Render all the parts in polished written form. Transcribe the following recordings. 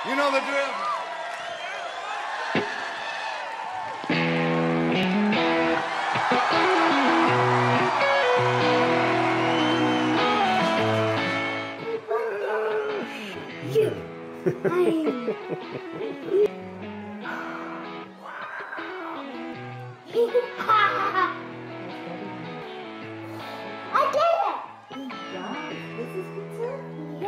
You know the drill. You. I did it! This is pizza?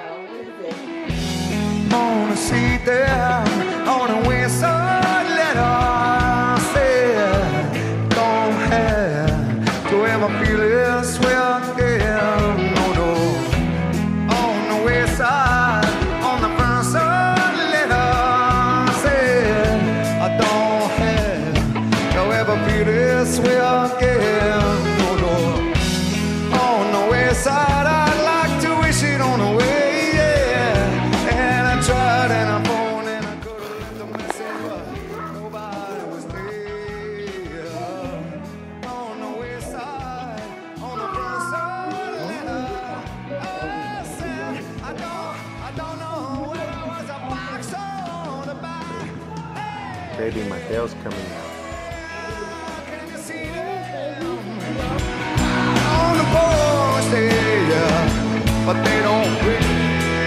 Yeah. On a seat there, on a whistle letter said, don't have to ever feel this way again. No, no. On the west side, on the front side letter said, I don't have to ever feel this way again. No, no. On the west side, I'd like to wish it on the way. Tried and I phoned and I could have left a message, but nobody was there. On the west side, on the front side, I said, I don't know where I was, a box on the back. Baby, my tail's coming out. Can you see them? On the porch there, but they don't breathe.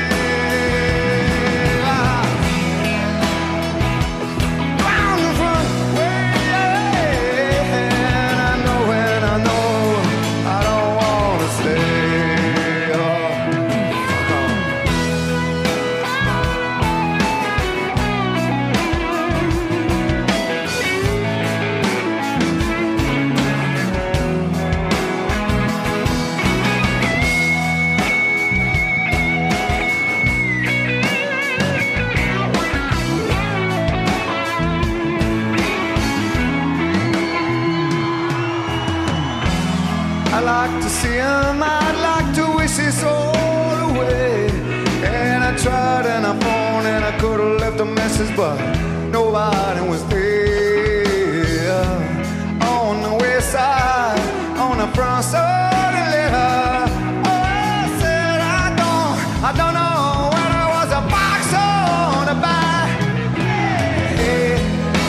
I like to see him, I'd like to wish this all away. And I tried and I phoned and I could have left a message, but nobody was there. On the west side, on the front side, a letter. Oh, I said I don't know where I was, a box on the back. Hey.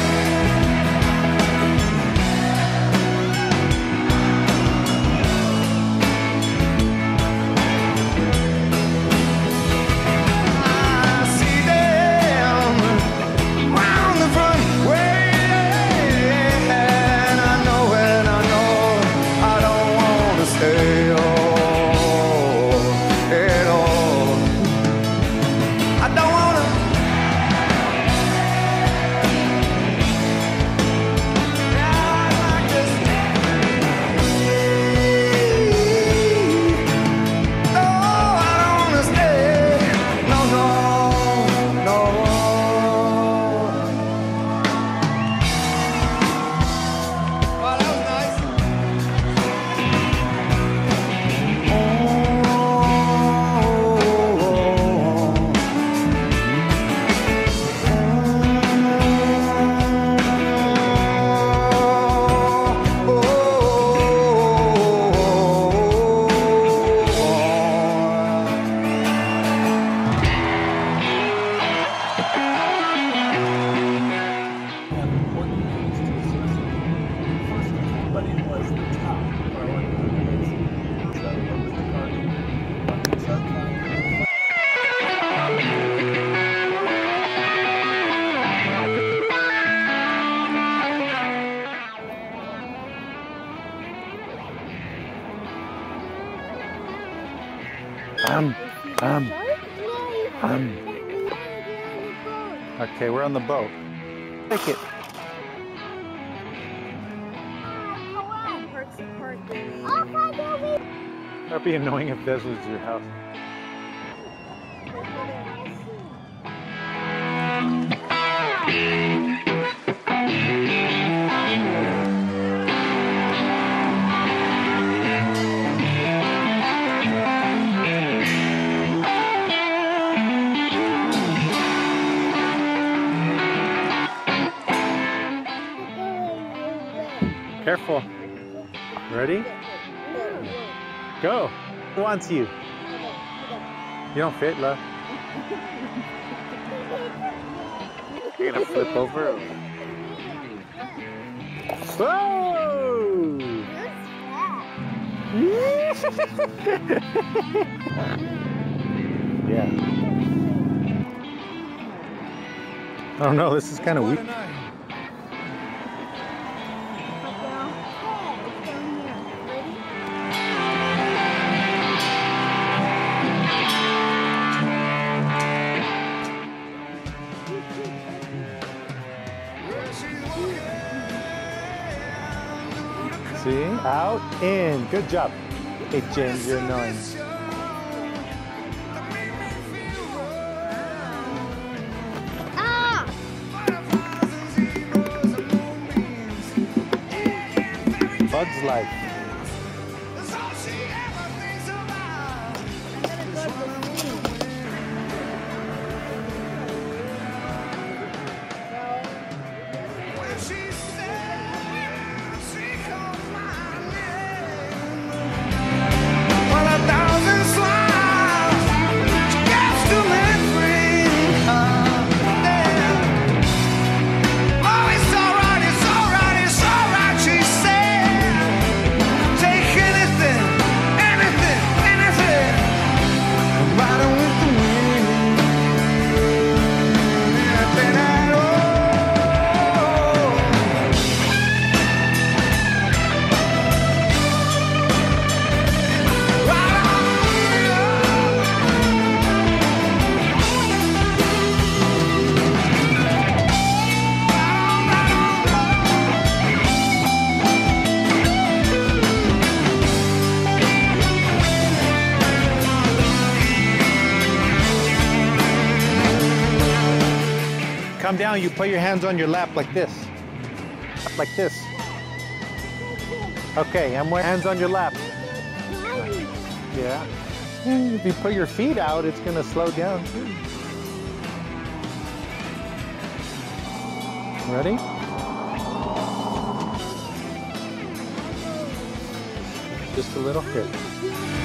Okay, we're on the boat. Take it. That'd be annoying if this was your house. Careful. Ready? Go. Who wants you? You don't fit, love. You're gonna flip over. Whoa! Yeah. Oh no, this is kind of weak. See? Out, in. Good job. Hey, James, you're annoying. Ah! Bug's Life. Come down, you put your hands on your lap like this. Like this. Okay, and more hands on your lap. Yeah. If you put your feet out, it's gonna slow down. Ready? Just a little. Here.